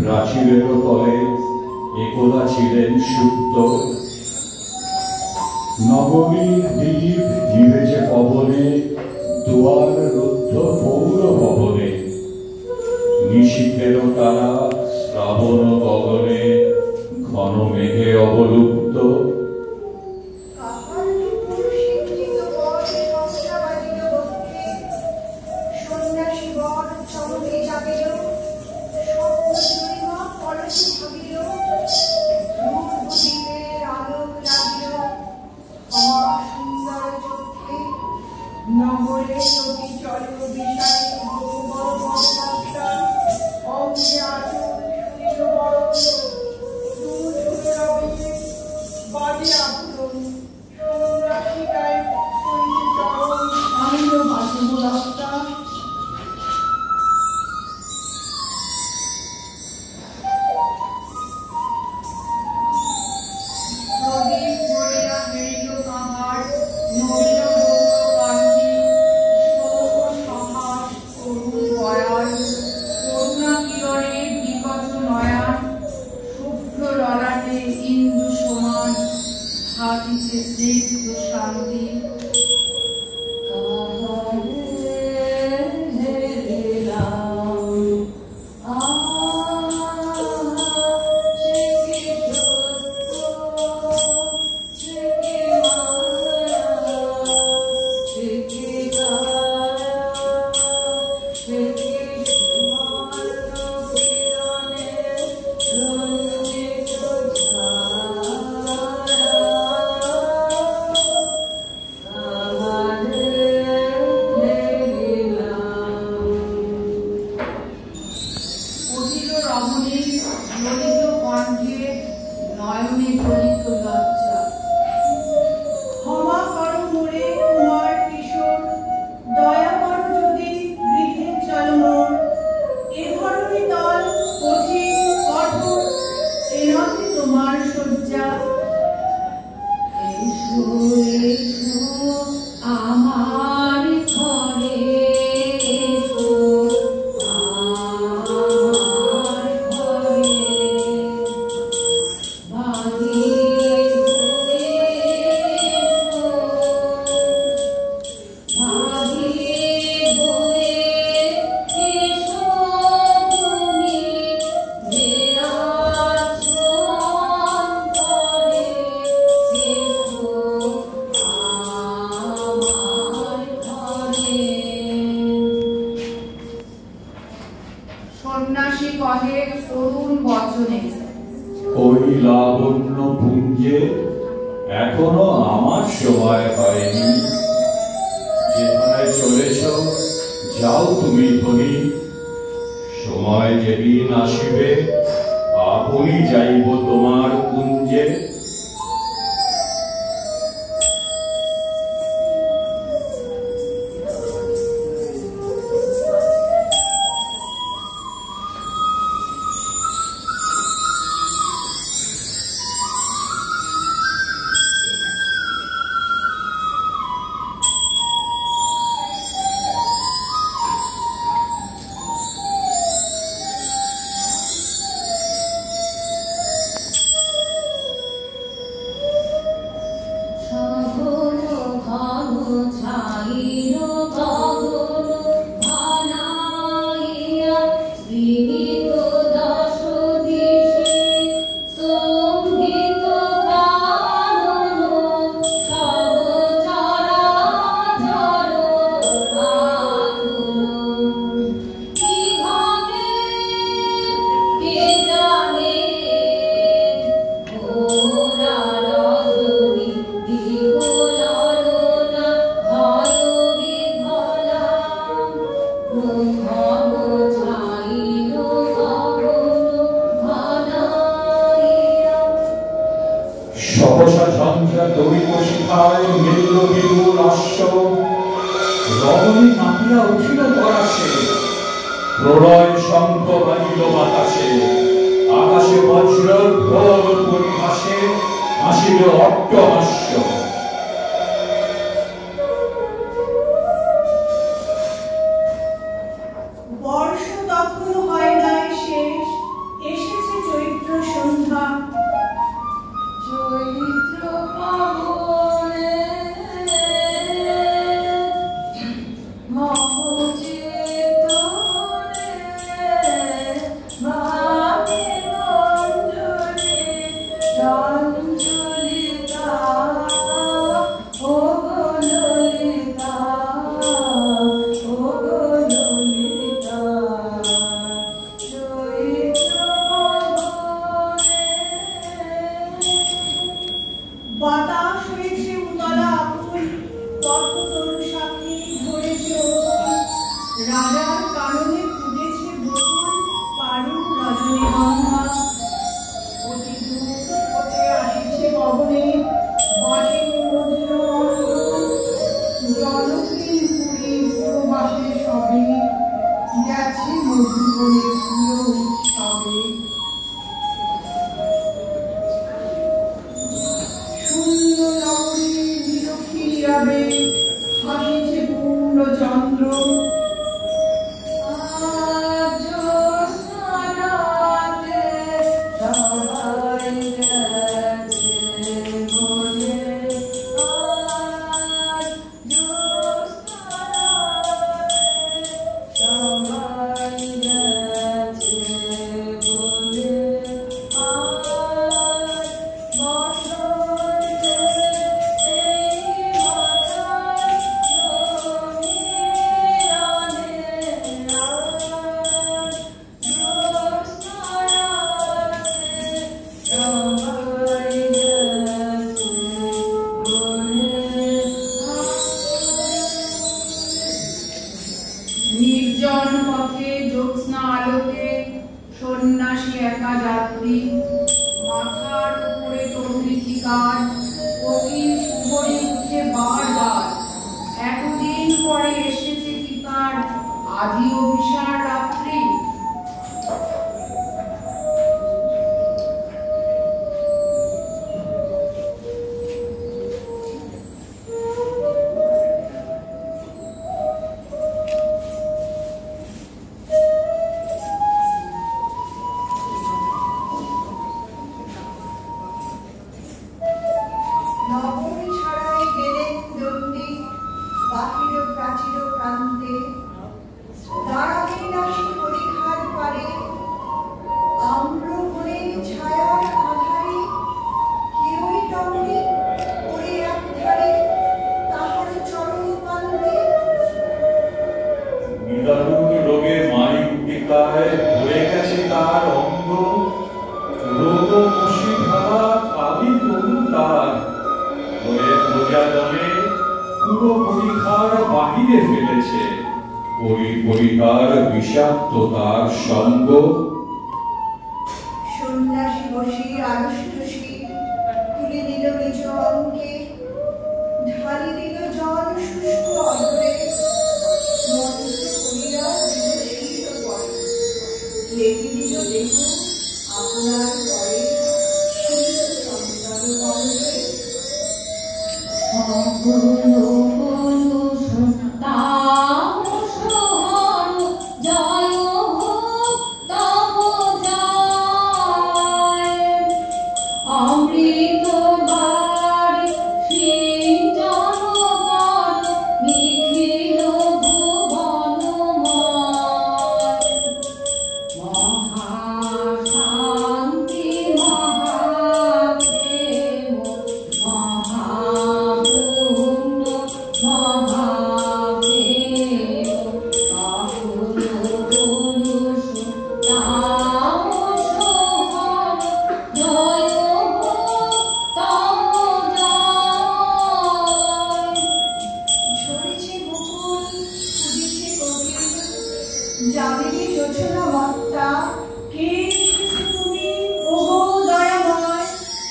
প্রাচীরের তলে একদা ছিলেন সুপ্ত। নবমীর দ্বীপ নিভেছে পবনে, দুয়ার রুদ্ধ পৌর ভবনে। নিশীথের তারা শ্রাবণ গগনে, ঘন মেঘে অবলুপ্ত। নগরে নদী চল বিশালী বহু বড় বড় রাস্তা, অঙ্গে আচল শুনিল বড় দূর ঝুলে রবে বাজে আগুন সন্ন্যাসিকায় করিতে চরণ আমিল বাসব রাস্তা। প্রদীপ ধরিয়া বেরিল পাহাড়, নবীন করুণা কিরণে বিকট নয়ন, শুভ্র ললাটে ইন্দু সমান, হাতিছে স্নিগ্ধ শান্তি। সন্ন্যাসী কহে করুণ বচনে, ওই লাবণ্য পুঞ্জে এখনো আমার সময় হয়নি। যেখানে চলেছ যাও তুমি ধনী, সময় যেদিন আসিবে আপনি যাইব তোমার কুঞ্জে। সহসা ঝঞ্ঝা দৈব শিখায় মিলল বিপুল আশ্ব, রমণী মাতিয়া উঠিল পরাশে, প্রলয় শঙ্খ বাজিল বাতাসে। আকাশে বজ্র ঘোর পরিহাসে হাসিল অট্টহাস্য। বর্ষ তখন হয় নাই শেষ, এসে বাতাস হয়েছে উতলা আকুল, পদ্মতরু শাখে ধরেছে অকুল, রাজার কাননে ফুটেছে বকুল, পারুল রজনীগন্ধা। অতি দূর হতে আসিছে পবনে, বাজে মধুর মন্থন, জনহীন পুরী পুরবাসে সবে, গেছে মধুবনে প্রিয় উৎসবে। শূন্য নগরে নিরক্ষী রবে, হাসিছে পূর্ণ চন্দ্র। নির্জন পথে জ্যোৎস্না আলোকে সন্ন্যাসী একা যাত্রী, মাথার উপরে তরুণীকার কোকিল সুবরে উঠে বারবার। এতদিন পরে এসেছে কি তার আদি অভিসার রাত্রি। নগরী ছাড়াই গেলেন দণ্ডী, বাহির প্রাচীর প্রান্তে, দাঁড়াবেন আসি পরীক্ষার পারে, আম্রবনের ছায়ার আধারে, কেউই টমরি পড়ে একধারে, তাহার চরণ পান্তে। নিদারুণ রোগে মাই গুটিকায় ভরে গেছে তার অঙ্গ, রোগ মুশি ধারা কালি তরু তার, হয়ে প্রজাদমে পুরো পরীক্ষার বাহিরে ফেলেছে, পরিপরিকার বিষাক্ত তার সঙ্গ। সন্ন্যাসী বসি আনুষ্টসী তুলে দিল নিজ অঙ্কে, ঢালি দিল জল শুষ্ক অধরে, মন্ত্র করিয়া দিল শীত পরে, লেগে দিল দেহ আপনার পরে, শীত চঞ্চল কণ্ঠে। যামিনী যোচনা মত্তা, কে এসেছে তুমি ওগো দয়াময়?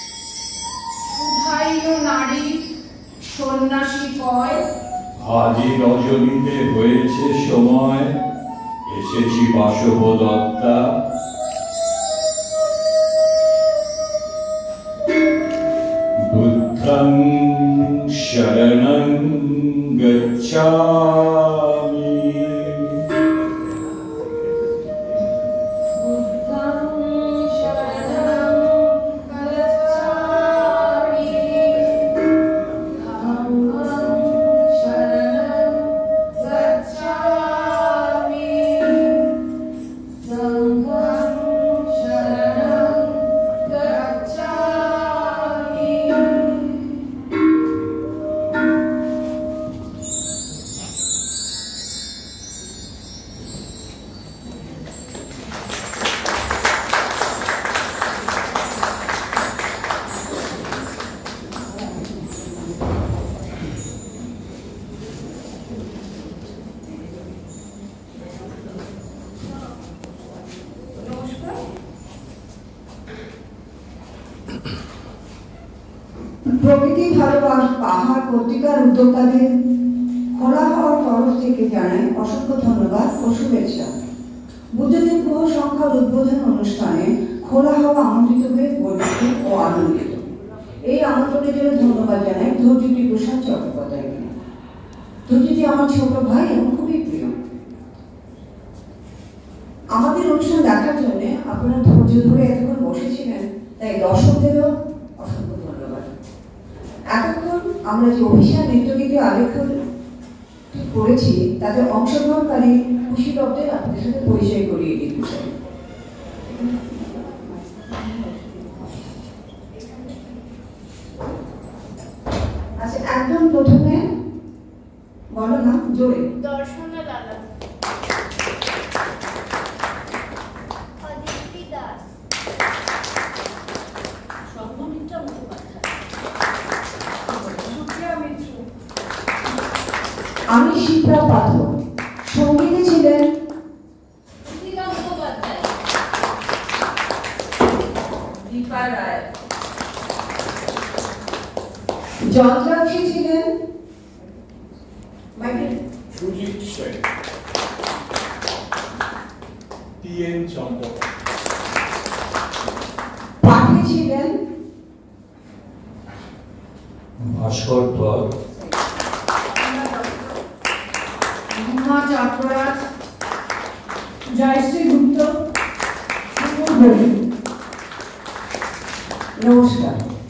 শুধাইল নারী সন্ন্যাসী কয়, আজই রজনীতে হয়েছে সময়, এসেছি বাসব দত্তা। বুদ্ধং শরণং গচ্ছামি, প্রকৃতি ভালোবাস পাহাড় পত্রিকার উদ্যোক্তাদের খোলা হওয়ার তরফ থেকে জানাই অসংখ্য ধন্যবাদ ও শুভেচ্ছা। বুদ্ধদেব গ্রহ সংখ্যার উদ্বোধন অনুষ্ঠানে খোলা হওয়া আমন্ত্রিত হয়ে গর্বিত ও আনন্দিত। এই আমন্ত্রণের জন্য ধন্যবাদ জানাই ধৈর্যটি প্রসাদ চট্টোপাধ্যায়কে। ধৈর্যটি আমার ছোট ভাই এবং খুবই প্রিয়। আমাদের অনুষ্ঠান দেখার জন্য আপনারা ধৈর্য ধরে এতক্ষণ বসেছিলেন, তাই দর্শকদেরও অসংখ্য ধন্যবাদ। এতক্ষণ আমরা যে অভিশান নৃত্যগীতি আলেখ্য করেছি তাতে অংশগ্রহণকারী খুশিলব্ধের আপনাদের সাথে পরিচয় করিয়ে দিতে চাই। আচ্ছা, একদম প্রথমে বলো না জোরে। দর্শনা লালা, অদিতি দাস, সঙ্গমিত্রা মুখোপাধ্যায়, সুপ্রিয়া মিত্র, আমি শিপ্রা পাঠক। সঙ্গীতে ছিলেন সুচিতা মুখোপাধ্যায়, দীপা রায়, যন্ত্রাংশে ছিলেন সুজিত সেন, টিএন চম্পক, পাঠে ছিলেন ভাস্কর ধর, উমা চট্টরাজ, জয়শ্রী গুপ্ত। নমস্কার।